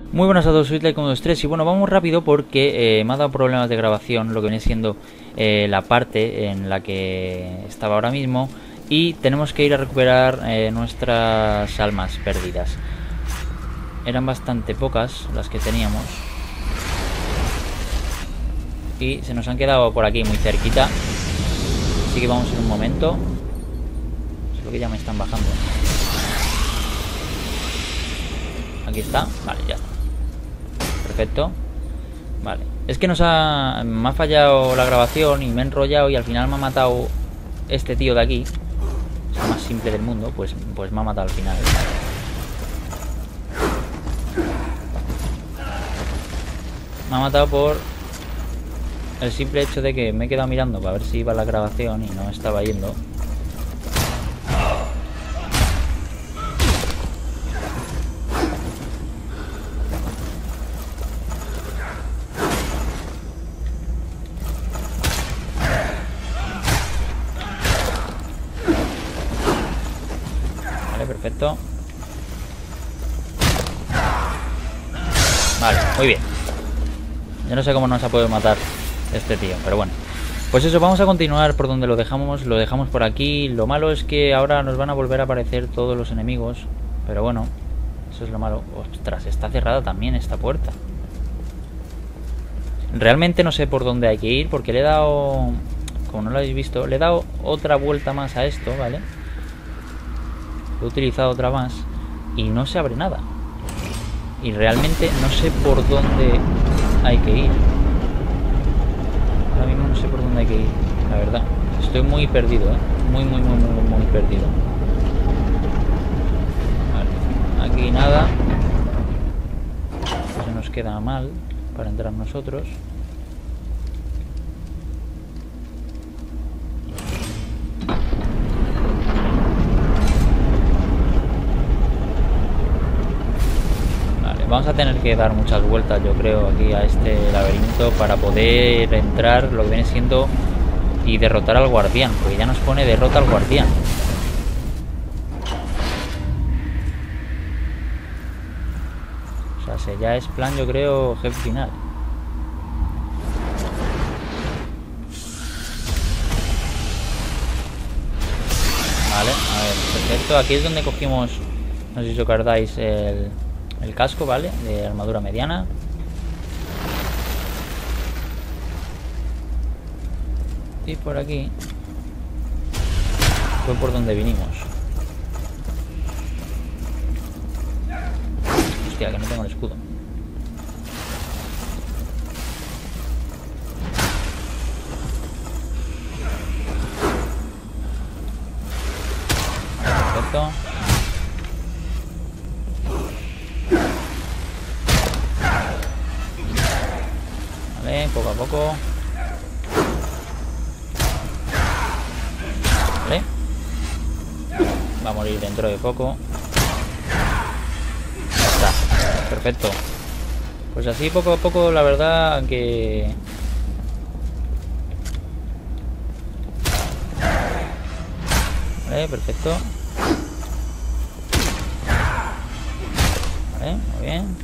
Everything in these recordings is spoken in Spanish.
Muy buenas a todos, soy Like123 y bueno, vamos rápido porque me ha dado problemas de grabación lo que viene siendo la parte en la que estaba ahora mismo y tenemos que ir a recuperar nuestras almas perdidas. Eran bastante pocas las que teníamos y se nos han quedado por aquí muy cerquita, así que vamos en un momento. Solo que ya me están bajando. Aquí está, vale, ya está. Perfecto. Vale. Es que me ha fallado la grabación y me he enrollado y al final me ha matado este tío de aquí. Es el más simple del mundo, pues me ha matado al final. Me ha matado por el simple hecho de que me he quedado mirando para ver si iba la grabación y no estaba yendo. Perfecto. Vale, muy bien. Yo no sé cómo nos ha podido matar este tío, pero bueno. Pues eso, vamos a continuar por donde lo dejamos por aquí. Lo malo es que ahora nos van a volver a aparecer todos los enemigos, pero bueno, eso es lo malo. Ostras, está cerrada también esta puerta. Realmente no sé por dónde hay que ir porque le he dado, como no lo habéis visto, le he dado otra vuelta más a esto, ¿vale? He utilizado otra más y no se abre nada. Y realmente no sé por dónde hay que ir. Ahora mismo no sé por dónde hay que ir, la verdad. Estoy muy perdido, ¿eh? Muy perdido. Vale. Aquí nada. Se nos queda mal para entrar nosotros. Vamos a tener que dar muchas vueltas, yo creo, aquí a este laberinto para poder entrar lo que viene siendo y derrotar al guardián, porque ya nos pone derrota al guardián. O sea, ya es plan, yo creo, jefe final. Vale, a ver, perfecto. Aquí es donde cogimos, no sé si os acordáis, el casco, ¿vale? De armadura mediana. Y por aquí fue por donde vinimos. Hostia, que no tengo el escudo. Perfecto. Poco a poco. Vale. Va a morir dentro de poco. Ya está. Perfecto. Pues así poco a poco, la verdad que... Vale, perfecto. Vale, muy bien.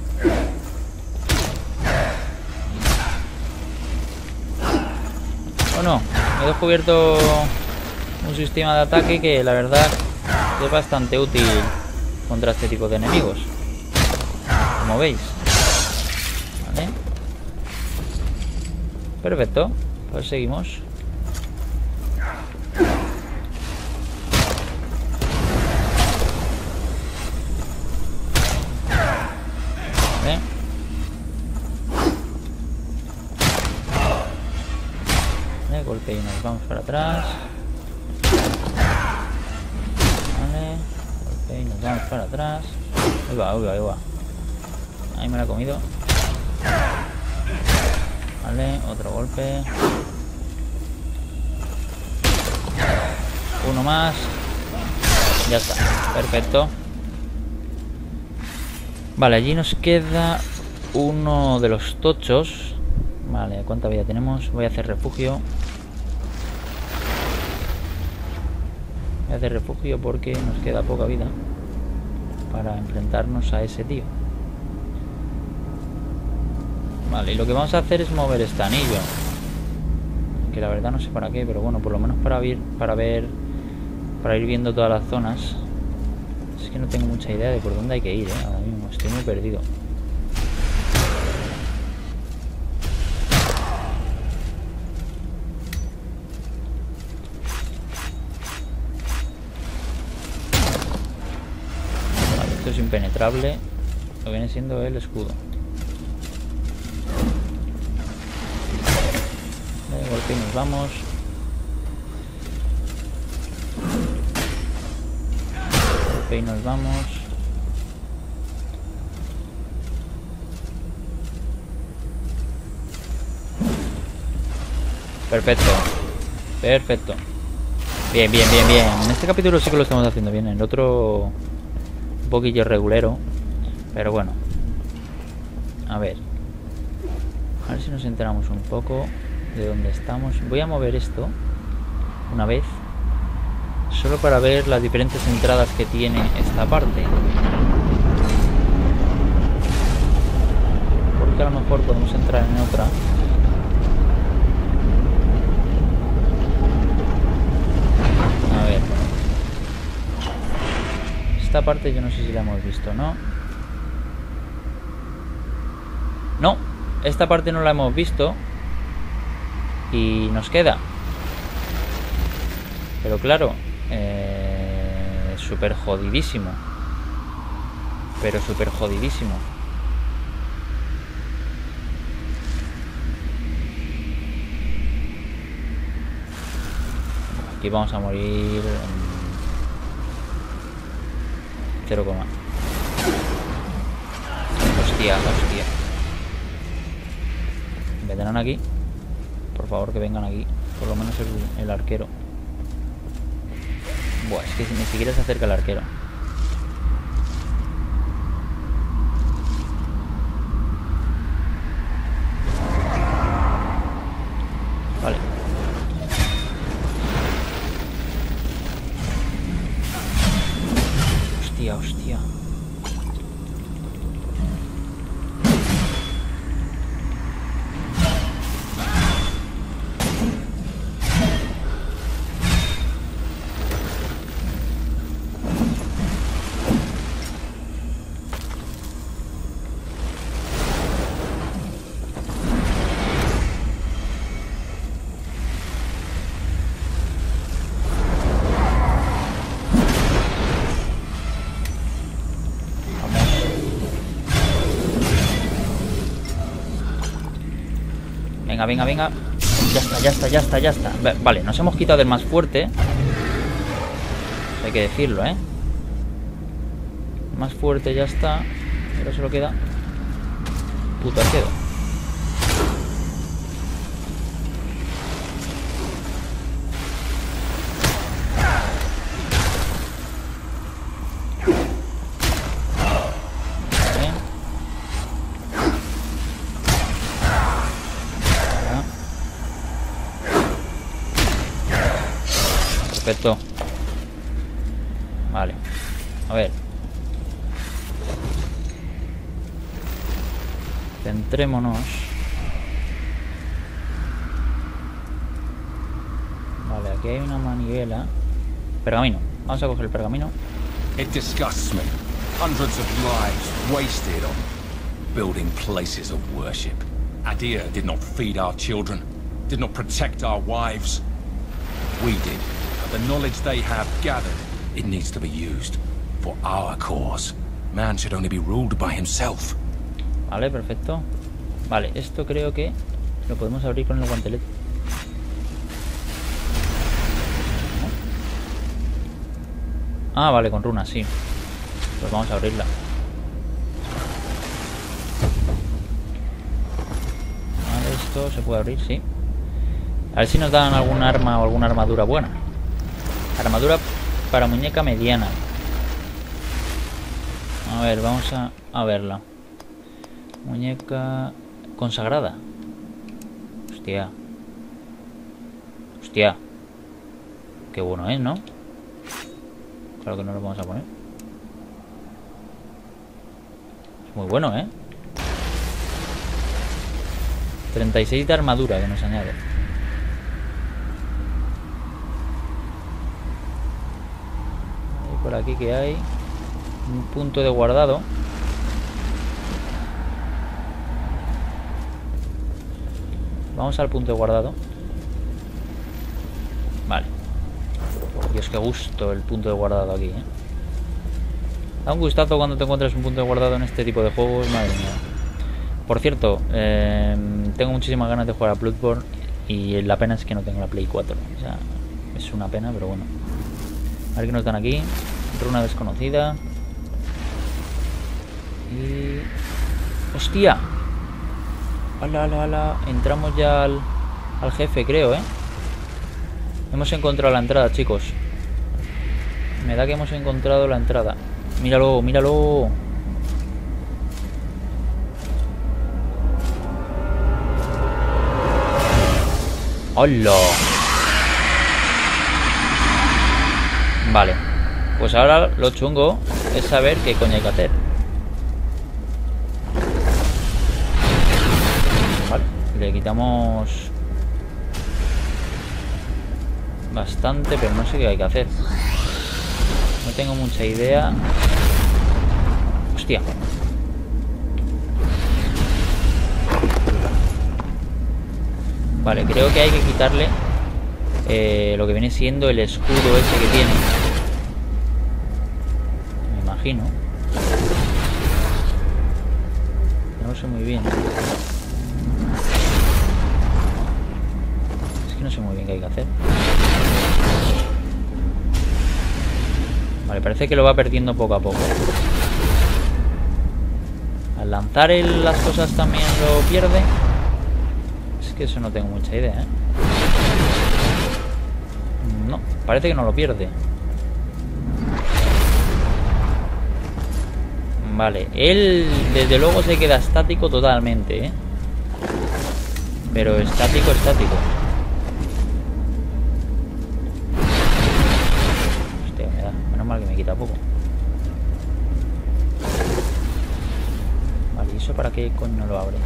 Bueno, he descubierto un sistema de ataque que la verdad es bastante útil contra este tipo de enemigos, como veis. Vale. Perfecto, pues seguimos. Vale. Golpe y nos vamos para atrás. Vale. Golpe y nos vamos para atrás. Ahí va, ahí va, ahí va. Ahí me la he comido. Vale, otro golpe. Uno más. Ya está, perfecto. Vale, allí nos queda uno de los tochos. Vale, ¿cuánta vida tenemos? Voy a hacer refugio. Voy a hacer refugio porque nos queda poca vida para enfrentarnos a ese tío. Vale, y lo que vamos a hacer es mover este anillo. Que la verdad no sé para qué, pero bueno, por lo menos para ir viendo todas las zonas. Es que no tengo mucha idea de por dónde hay que ir, ahora mismo estoy muy perdido. Vale, esto es impenetrable. Lo viene siendo el escudo. De golpe y nos vamos. De golpe y nos vamos. Perfecto. Perfecto. Bien, bien, bien, bien. En este capítulo sí que lo estamos haciendo bien. En el otro un poquillo regulero. Pero bueno. A ver si nos enteramos un poco de dónde estamos. Voy a mover esto una vez, solo para ver las diferentes entradas que tiene esta parte, porque a lo mejor podemos entrar en otra. A ver, esta parte yo no sé si la hemos visto, ¿no? No, esta parte no la hemos visto. Y nos queda. Pero claro, súper jodidísimo. Pero súper jodidísimo. Aquí vamos a morir en 0, hostia, hostia. Vendrán aquí. Por favor, que vengan aquí. Por lo menos el arquero. Buah, es que ni siquiera se acerca el arquero. Vale. Hostia, hostia. Venga, venga, venga. Ya está, ya está, ya está, ya está. Vale, nos hemos quitado del más fuerte. Hay que decirlo, ¿eh? El más fuerte ya está. Pero solo queda puto arquero. Perfecto. Vale. A ver. Centrémonos. Vale, aquí hay una manivela. Pergamino. Vamos a coger el pergamino. It disgusts me. Hundreds of lives wasted on building places of worship. Adir did not feed our children, did not protect our wives. We did. The knowledge they have gathered, it needs to be used for our cause. Man should only be ruled by himself. Vale, perfecto. Vale, esto creo que lo podemos abrir con el guantelete. Ah, vale, con runas, sí. Pues vamos a abrirla. Vale, esto se puede abrir, sí. A ver si nos dan algún arma o alguna armadura buena. Armadura para muñeca mediana. A ver, vamos a verla. Muñeca consagrada. Hostia. Hostia. Qué bueno es, ¿no? Claro que no lo vamos a poner. Es muy bueno, ¿eh? 36 de armadura que nos añade. Y por aquí que hay un punto de guardado. Vamos al punto de guardado. Vale. Dios, qué gusto el punto de guardado aquí, ¿eh? Da un gustazo cuando te encuentras un punto de guardado en este tipo de juegos, madre mía. Por cierto, tengo muchísimas ganas de jugar a Bloodborne y la pena es que no tengo la Play 4. O sea, es una pena, pero bueno. A ver qué nos dan aquí. Runa desconocida. Y... ¡hostia! ¡Hala, hala, hala! Entramos ya al jefe, creo, ¿eh? Hemos encontrado la entrada, chicos. Me da que hemos encontrado la entrada. Míralo, míralo. ¡Hola! Vale. Pues ahora lo chungo es saber qué coño hay que hacer. Vale. Le quitamos bastante, pero no sé qué hay que hacer. No tengo mucha idea. Hostia. Vale, creo que hay que quitarle lo que viene siendo el escudo ese que tiene. Me imagino. No lo sé muy bien. Es que no sé muy bien qué hay que hacer. Vale, parece que lo va perdiendo poco a poco. Al lanzar las cosas también lo pierde. Es que eso no tengo mucha idea, ¿eh? No, parece que no lo pierde. Vale, él desde luego se queda estático totalmente, ¿eh? Pero estático, estático. Hostia, me da. Menos mal que me quita poco. Vale, ¿y eso para qué coño lo abre?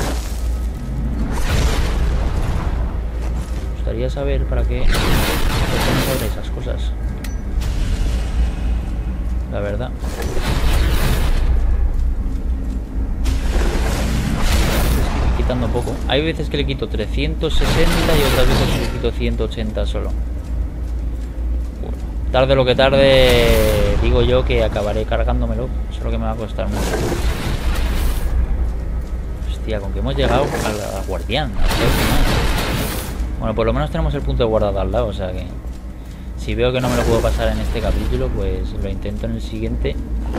Me gustaría saber para qué se abre esas cosas. La verdad. Quitando poco. Hay veces que le quito 360 y otras veces que le quito 180 solo. Bueno, tarde lo que tarde, digo yo que acabaré cargándomelo. Eso es lo que me va a costar mucho. Hostia, con que hemos llegado al guardián. Bueno, por lo menos tenemos el punto de guardado al lado, o sea que si veo que no me lo puedo pasar en este capítulo, pues lo intento en el siguiente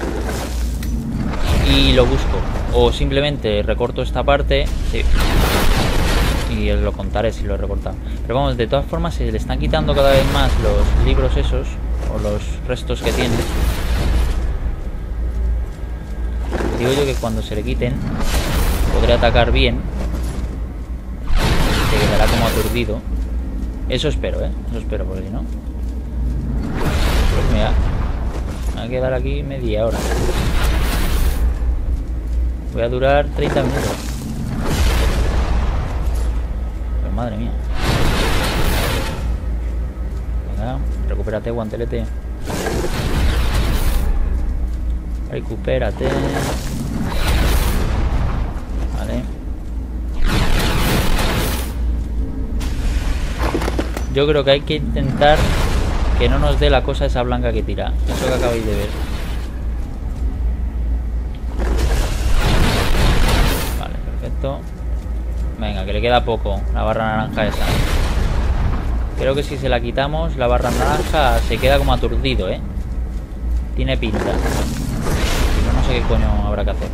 y lo busco. O simplemente recorto esta parte, sí, y os lo contaré si lo he recortado. Pero vamos, de todas formas se le están quitando cada vez más los libros esos, o los restos que tiene. Digo yo que cuando se le quiten podré atacar bien. Se quedará como aturdido. Eso espero, eso espero, porque si no... Pues mira, me va a quedar aquí media hora. Voy a durar 30 minutos. Pues madre mía. Venga, recupérate, guantelete. Recupérate. Vale. Yo creo que hay que intentar que no nos dé la cosa esa blanca que tira. Eso que acabáis de ver. Vale, perfecto. Venga, que le queda poco. La barra naranja esa. Creo que si se la quitamos, la barra naranja se queda como aturdido, ¿eh? Tiene pinta. Si no, no sé qué coño habrá que hacer.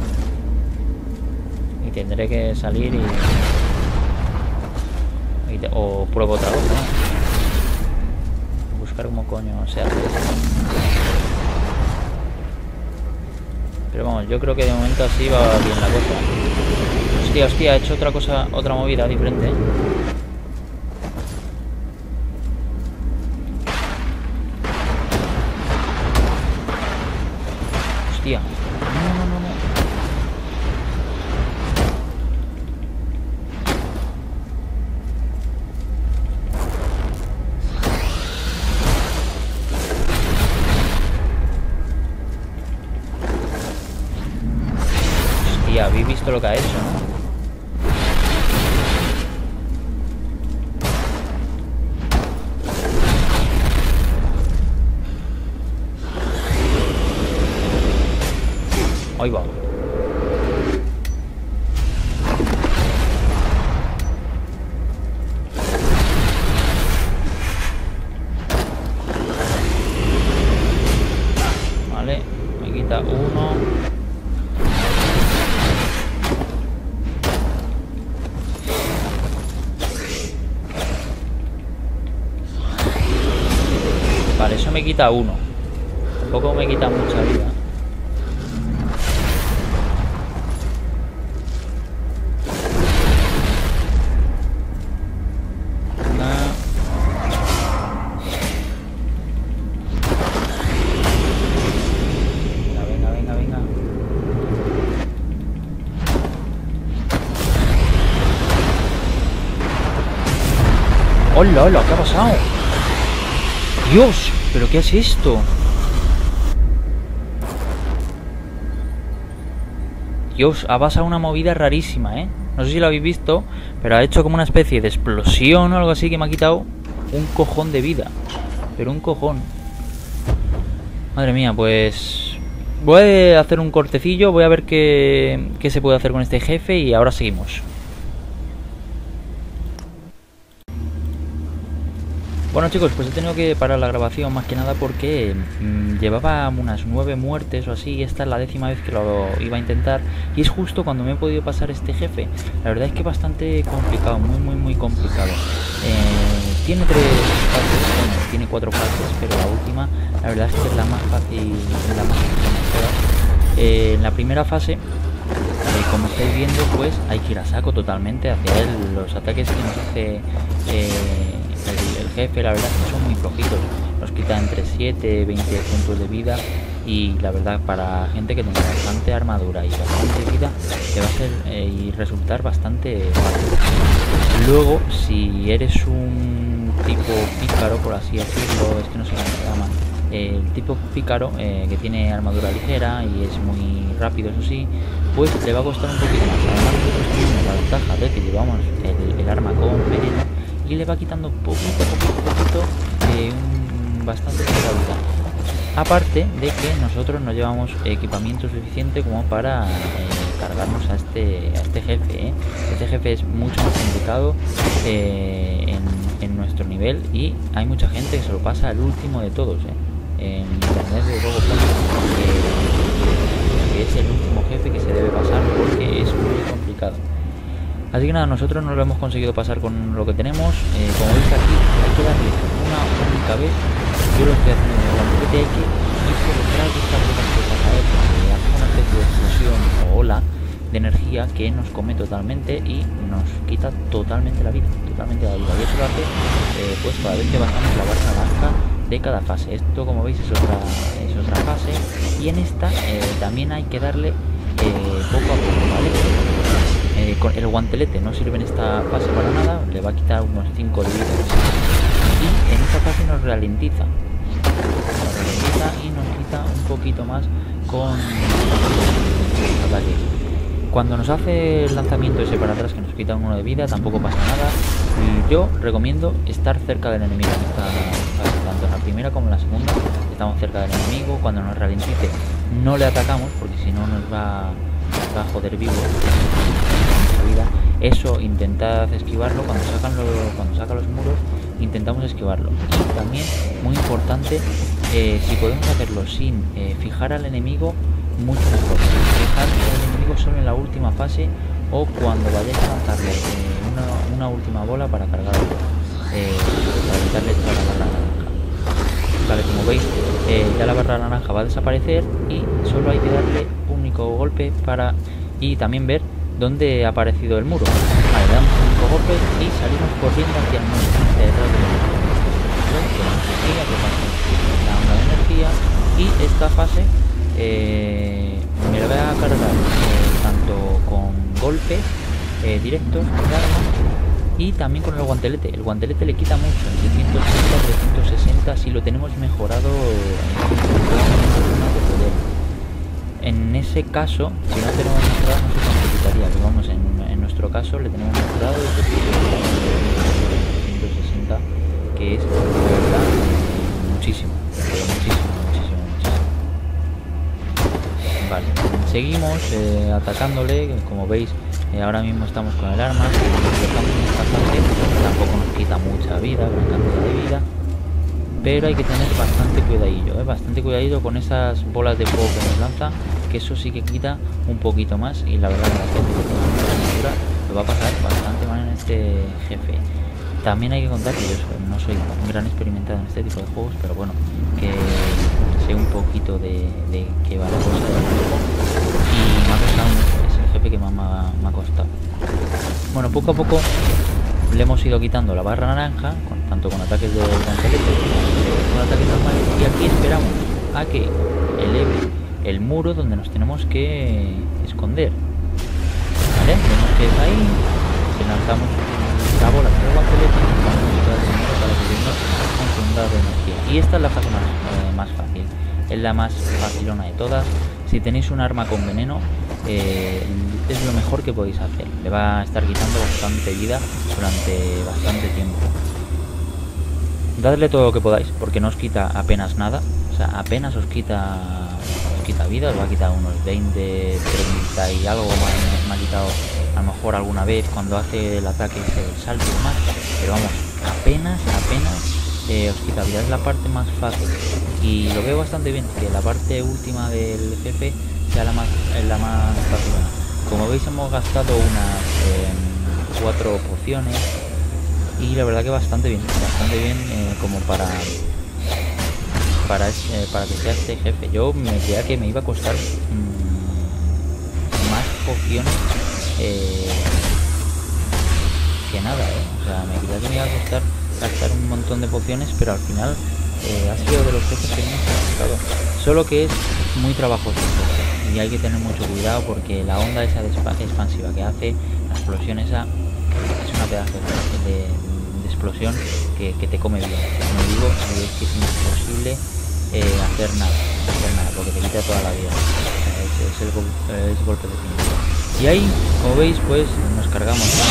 Y tendré que salir y... o pruebo otra cosa, ¿no? Buscar cómo coño se hace eso. Pero vamos, yo creo que de momento así va bien la cosa. Hostia, hostia, he hecho otra cosa, otra movida diferente. Hostia. No. Y habéis visto lo que ha hecho, ¿no? Ahí va. Vale, me quita uno. Vale, eso me quita uno. Tampoco me quita mucha vida. ¡Hola, hola! ¿Qué ha pasado? ¡Dios! ¿Pero qué es esto? Dios, ha pasado una movida rarísima, ¿eh? No sé si lo habéis visto, pero ha hecho como una especie de explosión o algo así que me ha quitado un cojón de vida. Pero un cojón. Madre mía, pues... voy a hacer un cortecillo, voy a ver qué se puede hacer con este jefe y ahora seguimos. Bueno chicos, pues he tenido que parar la grabación más que nada porque llevaba unas 9 muertes o así y esta es la 10ª vez que lo iba a intentar y es justo cuando me he podido pasar este jefe. La verdad es que bastante complicado, muy complicado. Tiene 3 fases, bueno, tiene 4 fases, pero la última la verdad es que es la más fácil, la más fácil. En la primera fase, como estáis viendo, pues hay que ir a saco totalmente hacia él. Los ataques que nos hace el jefe, la verdad es que son muy flojitos, nos quita entre 7 y 20 puntos de vida y la verdad para gente que tenga bastante armadura y bastante vida te va a hacer y resultar bastante fácil. Luego, si eres un tipo pícaro, por así decirlo, es que no sé cómo se llama, el tipo pícaro que tiene armadura ligera y es muy rápido, eso sí, pues le va a costar un poquito más. Además nosotros tenemos la ventaja de que llevamos el arma con veneno y le va quitando poquito bastante de la vida. Aparte de que nosotros no llevamos equipamiento suficiente como para cargarnos a este jefe, ¿eh? Este jefe es mucho más complicado en nuestro nivel y hay mucha gente que se lo pasa al último de todos, en internet de luego que es el último jefe que se debe pasar porque es muy complicado. Así que nada, nosotros no lo hemos conseguido pasar con lo que tenemos. Como veis aquí, hay que darle una única vez. Yo lo estoy haciendo en el guantelete, hay que ir por detrás de estas cosas que pasa a él, porque hace una especie de explosión o ola de energía que nos come totalmente y nos quita totalmente la vida. Y eso lo hace pues cada vez que bajamos la barra naranja de cada fase. Esto, como veis, es otra fase. Y en esta también hay que darle poco a poco, ¿vale? Con el guantelete no sirve en esta fase para nada, le va a quitar unos 5 de vida y en esta fase nos ralentiza y nos quita un poquito más con el ataque. Cuando nos hace el lanzamiento ese para atrás que nos quita 1 de vida tampoco pasa nada y yo recomiendo estar cerca del enemigo en esta fase, tanto en la primera como en la segunda estamos cerca del enemigo. Cuando nos ralentice no le atacamos porque si no nos va a joder vivo la vida. Eso intentad esquivarlo cuando sacan los muros, intentamos esquivarlo. Y también muy importante, si podemos hacerlo sin fijar al enemigo, mucho mejor. Fijar al enemigo solo en la última fase o cuando vayáis a lanzarle una última bola para cargarlo, para quitarle toda la barra naranja. Vale, como veis, ya la barra naranja va a desaparecer y solo hay que darle un único golpe para... y también ver dónde ha aparecido el muro. Vale, le damos un único golpe y salimos corriendo hacia el muro, detrás del muro. La onda de energía y esta fase me la voy a cargar tanto con golpes directos de arma y también con el guantelete. El guantelete le quita mucho, de 180 a 360 si lo tenemos mejorado en ese caso, si no tenemos mejorado, no sé vamos, en nuestro caso le tenemos mejorado desde 160, que es de verdad muchísimo, muchísimo. Vale, seguimos atacándole, como veis. Ahora mismo estamos con el arma, tampoco nos quita mucha vida, gran cantidad de vida, pero hay que tener bastante cuidadillo, bastante cuidadillo con esas bolas de fuego que nos lanza, que eso sí que quita un poquito más, y la verdad que la gente que tenga mucha armadura lo va a pasar bastante mal en este jefe. También hay que contar que yo no soy un gran experimentado en este tipo de juegos, pero bueno, que sé un poquito de qué va la cosa del juego, y me ha costado mucho. El jefe que más me ha costado. Bueno, poco a poco le hemos ido quitando la barra naranja, tanto con ataques de guantelete como con ataques normales, y aquí esperamos a que eleve el muro donde nos tenemos que esconder. ¿Vale? Vemos que es ahí, le lanzamos la bola con el guantelete y para que nos confunda de energía. Y esta es la fase más fácil, es la más facilona de todas. Si tenéis un arma con veneno, es lo mejor que podéis hacer. Le va a estar quitando bastante vida durante bastante tiempo. Dadle todo lo que podáis, porque no os quita apenas nada. O sea, apenas os quita vida. Os va a quitar unos 20, 30 y algo más. Me ha quitado a lo mejor alguna vez cuando hace el ataque, el salto y demás. Pero vamos, apenas os quita vida. Es la parte más fácil. Y lo veo bastante bien, que la parte última del jefe sea la más fácil. Como veis, hemos gastado unas 4 pociones, y la verdad que bastante bien, como para que sea este jefe. Yo me creía que me iba a costar más pociones que nada, o sea, me creía que me iba a costar gastar un montón de pociones, pero al final ha sido de los jefes que menos ha costado. Solo que es muy trabajoso y hay que tener mucho cuidado, porque la onda esa expansiva que hace, la explosión esa, es una pedazo de explosión que te come vivo. Como digo, es que es imposible hacer nada, porque te quita toda la vida. Es el golpe definitivo. Y ahí, como veis, pues nos cargamos con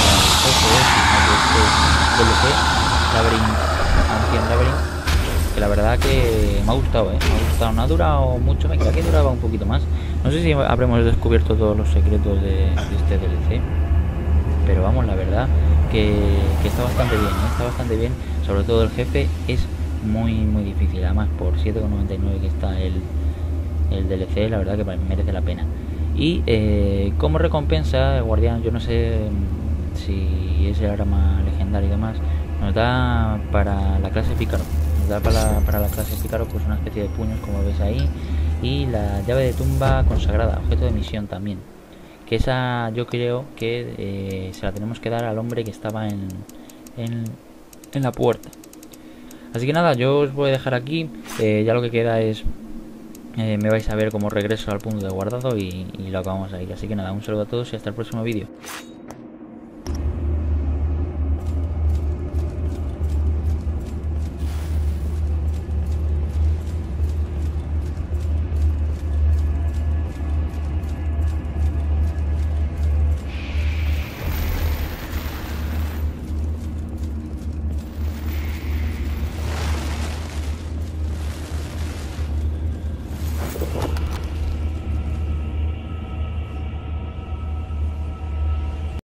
el DLC Ancient Labyrinth, que la verdad que me ha gustado, no ha durado mucho, me creía que duraba un poquito más. No sé si habremos descubierto todos los secretos de este DLC, pero vamos, la verdad que está bastante bien, sobre todo el jefe es muy difícil, además por 7,99 que está el DLC, la verdad que merece la pena. Y como recompensa, el guardián, yo no sé si es el arma legendaria y demás, nos da para la clase pícaro, para la clase pícaro pues una especie de puños, como veis ahí, y la llave de tumba consagrada, objeto de misión también, que esa yo creo que se la tenemos que dar al hombre que estaba en la puerta. Así que nada, yo os voy a dejar aquí, ya lo que queda es me vais a ver como regreso al punto de guardado y lo acabamos ahí. Así que nada, un saludo a todos y hasta el próximo vídeo.